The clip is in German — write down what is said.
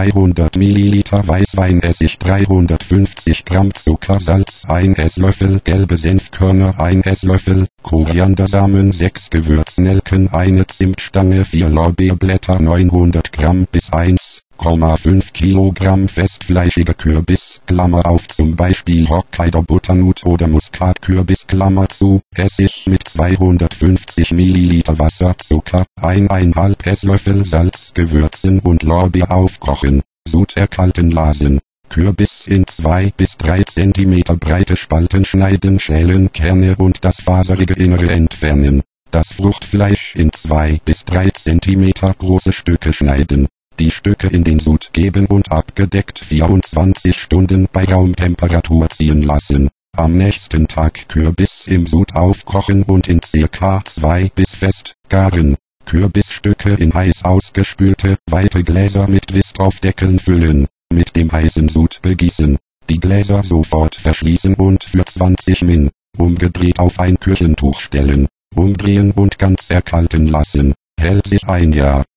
200 Milliliter Weißweinessig, 350 Gramm Zucker, Salz 1 Esslöffel, gelbe Senfkörner 1 Esslöffel, Koriandersamen 6 Gewürznelken, eine Zimtstange, 4 Lorbeerblätter, 900 Gramm bis 1,5 Kilogramm festfleischige Kürbis, Klammer auf, zum Beispiel Hokkaido Butternut oder Muskatkürbis, Klammer zu, Essig mit 250 Milliliter Wasser, Zucker, 1,5 Esslöffel Salz, Gewürzen und Lorbeer aufkochen, Sud erkalten lassen. Kürbis in 2 bis 3 cm breite Spalten schneiden, schälen, Kerne und das faserige Innere entfernen. Das Fruchtfleisch in 2 bis 3 cm große Stücke schneiden. Die Stücke in den Sud geben und abgedeckt 24 Stunden bei Raumtemperatur ziehen lassen. Am nächsten Tag Kürbis im Sud aufkochen und in ca. 2 bis fest garen. Kürbisstücke in heiß ausgespülte, weite Gläser mit Whist auf Deckeln füllen. Mit dem heißen Sud begießen. Die Gläser sofort verschließen und für 20 Min. Umgedreht auf ein Küchentuch stellen. Umdrehen und ganz erkalten lassen. Hält sich ein Jahr.